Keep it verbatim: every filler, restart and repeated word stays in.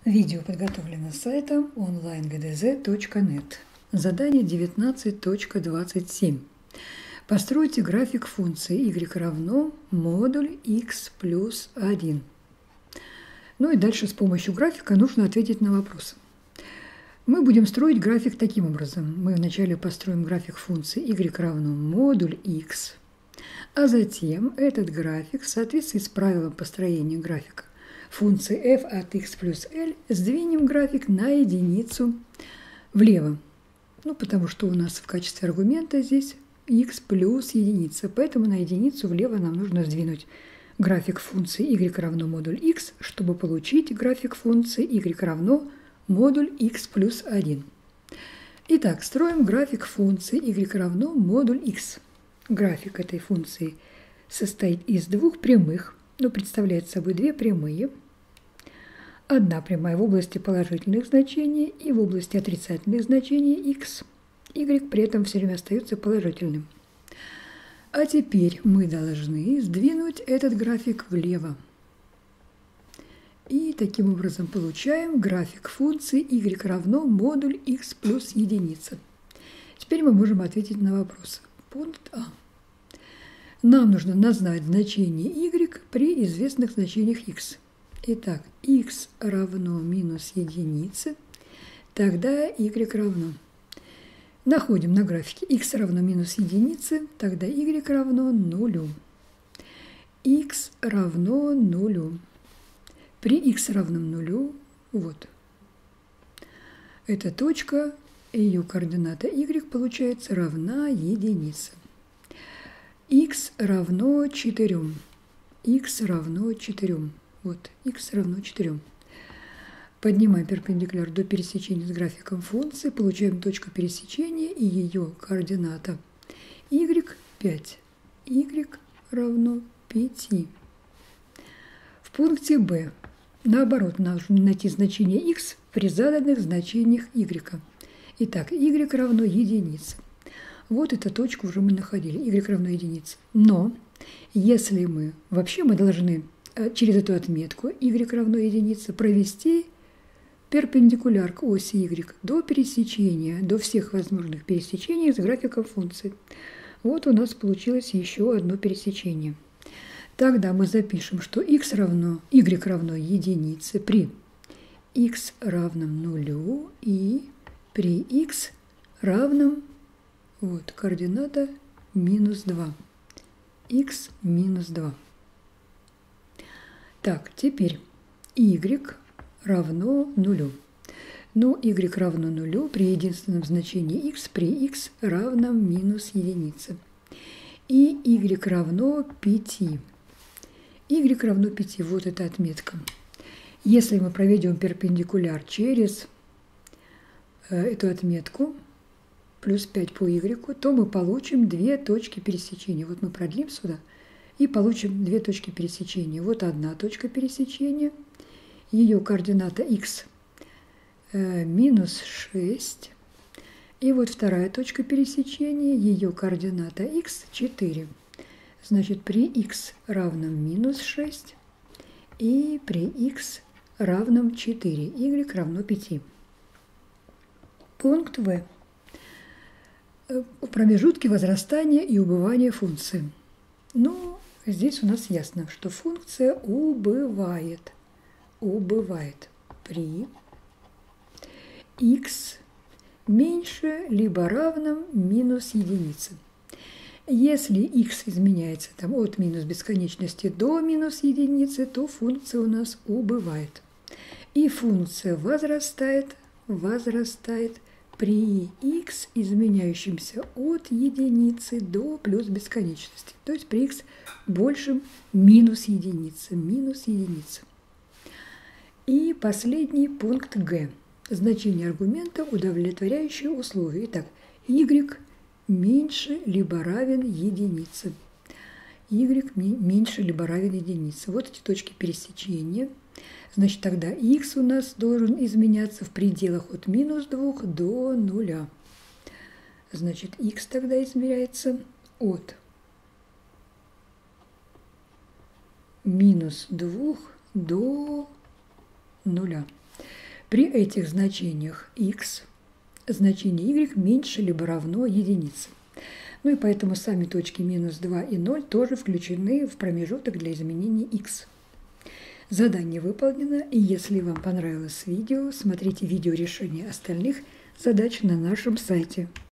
Видео подготовлено сайтом онлайн гэ дэ зэ точка нет. Задание девятнадцать точка двадцать семь. Постройте график функции y равно модуль x плюс один. Ну и дальше с помощью графика нужно ответить на вопросы. Мы будем строить график таким образом. Мы вначале построим график функции y равно модуль x, а затем этот график в соответствии с правилом построения графика функции f от x плюс l сдвинем график на единицу влево. Ну, потому что у нас в качестве аргумента здесь x плюс единица, поэтому на единицу влево нам нужно сдвинуть график функции y равно модуль x, чтобы получить график функции y равно модуль x плюс один. Итак, строим график функции y равно модуль x. График этой функции состоит из двух прямых, но представляет собой две прямые. Одна прямая в области положительных значений и в области отрицательных значений x. Y при этом все время остается положительным. А теперь мы должны сдвинуть этот график влево. И таким образом получаем график функции y равно модуль x плюс единица. Теперь мы можем ответить на вопрос. Пункт А. Нам нужно назвать значение y при известных значениях x. Итак, x равно минус единице, тогда y равно. Находим на графике x равно минус единице, тогда y равно нулю. X равно нулю. При x равном нулю, вот, эта точка, ее координата y получается равна единице. X равно четырем. X равно четырем. Вот, x равно четырем. Поднимаем перпендикуляр до пересечения с графиком функции, получаем точку пересечения и ее координата y пять. Y равно пять. В пункте Б, наоборот, нужно найти значение x при заданных значениях y. Итак, y равно единице. Вот эту точку уже мы находили, y равно единице. Но если мы, вообще мы должны через эту отметку y равно единице провести перпендикуляр к оси y до пересечения, до всех возможных пересечений с графиком функции. Вот у нас получилось еще одно пересечение. Тогда мы запишем, что x равно, y равно единице при x равном нулю и при x равном, вот, координата минус два. X минус два. Так, теперь y равно нулю. Ну, y равно нулю при единственном значении x при x равном минус единице. И y равно пяти. Y равно пяти, вот эта отметка. Если мы проведем перпендикуляр через э, эту отметку, плюс пять по y, то мы получим две точки пересечения. Вот мы продлим сюда и получим две точки пересечения. Вот одна точка пересечения, ее координата x э, минус шесть. И вот вторая точка пересечения, ее координата x четыре. Значит, при x равном минус шесть и при x равном четыре, y равно пяти. Пункт В. В промежутке возрастания и убывания функции. Ну, здесь у нас ясно, что функция убывает. Убывает при x меньше либо равном минус единице. Если x изменяется там, от минус бесконечности до минус единицы, то функция у нас убывает. И функция возрастает, возрастает при x, изменяющемся от единицы до плюс бесконечности. То есть при x большем минус единицы, минус единицы. И последний пункт Г. Значение аргумента, удовлетворяющее условия. Итак, y меньше либо равен единице. Y меньше либо равен единице. Вот эти точки пересечения. Значит, тогда x у нас должен изменяться в пределах от минус двух до нуля. Значит, x тогда измеряется от минус двух до нуля. При этих значениях x значение y меньше либо равно единице. Ну и поэтому сами точки минус два и ноль тоже включены в промежуток для изменения x. Задание выполнено, и если вам понравилось видео, смотрите видео решения остальных задач на нашем сайте.